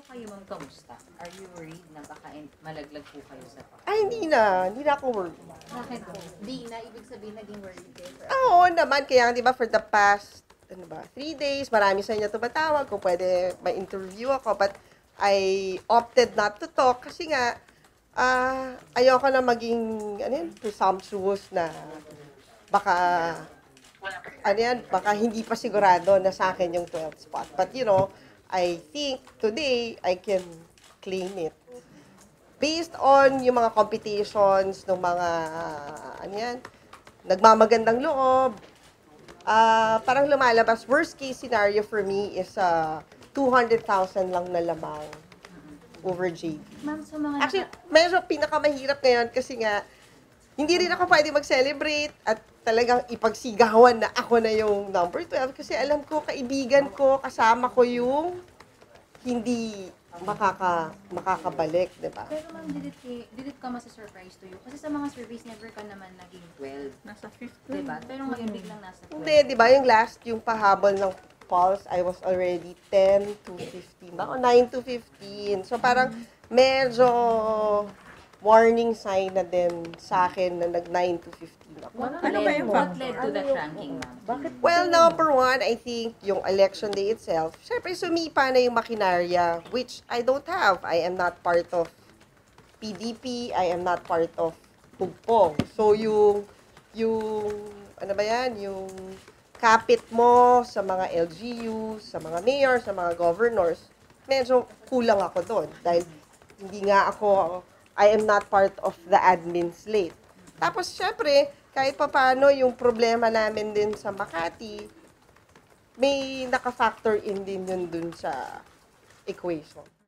kayo, ma'am, kamusta? Are you worried na baka malaglag po kayo sa Ay, hindi na ako worried. Bakit po? Di na, ibig sabihin naging worried kayo. Oo naman, kaya di ba for the past 3 days, marami sa inyo tumatawag kung pwede ma-interview ako, but I opted not to talk kasi nga, ayoko na maging, presumptuous na baka, baka hindi pa sigurado na sa akin yung 12th spot. But I think today, I can claim it. Based on yung mga competitions ng mga, nagmamagandang loob, parang lumalabas, worst case scenario for me is 200,000 lang na lamang over JV. Ma'am, sa mga Actually, medyo pinakamahirap ngayon kasi nga, hindi rin ako pwede mag-celebrate at talagang ipagsigawan na ako na yung number 12 kasi alam ko, kaibigan ko, kasama ko yung hindi makakabalik, di ba? Pero ma'am, did it come as a surprise to you? Kasi sa mga surveys, never ka naman naging 12. Nasa 5th. Diba? Pero ngayon biglang nasa 12. Hindi, di ba? Yung yung pahabol ng polls, I was already 10 to 15 ba? O 9 to 15. So parang medyo warning sign na din sa akin na nag 9 to 15 ako. What Ano ba yung what factor? led to that ranking, ma'am? Bakit? Well, number one, I think yung election day itself, syempre sumipa na yung makinarya, which I don't have. I am not part of PDP, I am not part of Tugpong. So yung ano ba yan, yung kapit mo sa mga LGU, sa mga mayor, sa mga governors, medyo kulang ako doon. Dahil hindi nga ako, I am not part of the admin slate. Tapos, syempre, kahit pa paano yung problema namin din sa Makati, may naka-factor in din yun dun sa equation.